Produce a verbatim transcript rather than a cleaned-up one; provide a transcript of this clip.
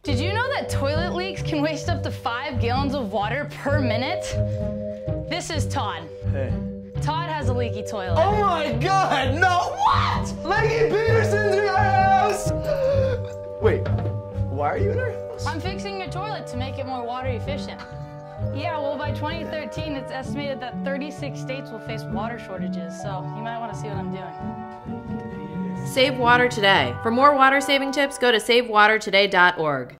Did you know that toilet leaks can waste up to five gallons of water per minute? This is Todd. Hey. Todd has a leaky toilet. Oh my God, no, what? Lakey Petersen's in our house! Wait, why are you in our house? I'm fixing your toilet to make it more water efficient. Yeah, well, by twenty thirteen, it's estimated that thirty-six states will face water shortages, so you might want to see what I'm doing. Save water today. For more water saving tips, go to save water today dot org.